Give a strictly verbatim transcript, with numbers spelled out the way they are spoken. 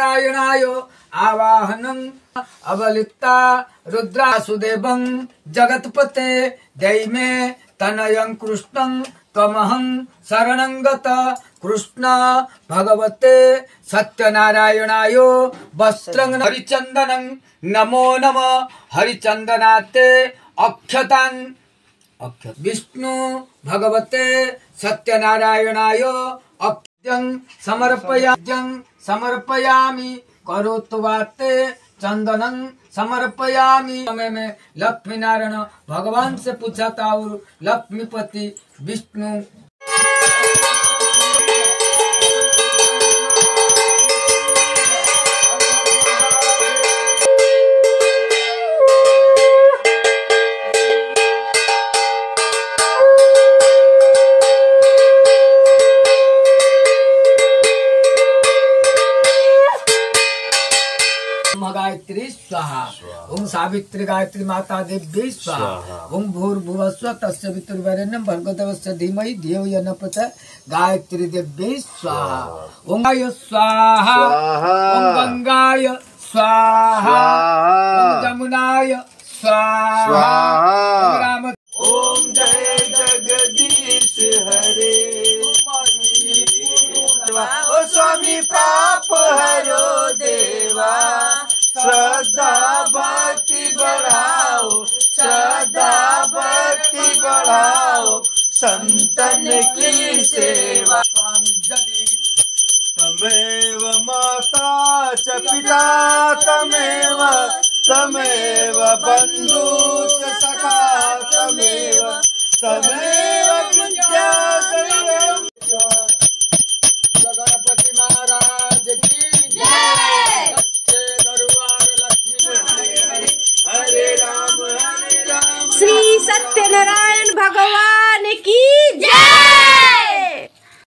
नारायणाय आवाहनम् अवलिप्ता रुद्रासुदेवं जगत्पते दैमे तनयं कृष्णं त्वमहं शरणं गता कृष्ण भगवते सत्यनारायणाय वस्त्रं हरिचंदनं नमो नमः हरिचंदनाते अक्षतां अक्षत विष्णु भगवते सत्यनारायणाय अक्षतं समर्पयामि समर्पयामि करोतु वाते चंदनं समर्पयामि। समय में लक्ष्मी नारायण भगवान से पूछा था और लक्ष्मीपति विष्णु गायत्री स्वाहा ओम सावित्री गायत्री माता देवी स्वाहा ओम भूर्भुवस्व तस्य वितुर्वरेण्यं भर्गदेवस्य धीमहि धियो यो न प्रचोदयात् गायत्री देवी स्वाहा ओम गाय स्वाहा ओम गंगाय स्वाहा ओम जमुनाय स्वाहा ओम राम ओम जय जगदीश हरे ओ स्वामी पाप हरो देवा श्रद्धा भक्ति बढ़ाओ श्रद्धा भक्ति बढ़ाओ संतन की सेवा। तमेव माता च पिता तमेव तमेव बंधु च सखा तमेव तमेव विद्या दैवम्। गणपति महाराज की जय। हरे राम हरे राम। श्री सत्यनारायण भगवान की जय।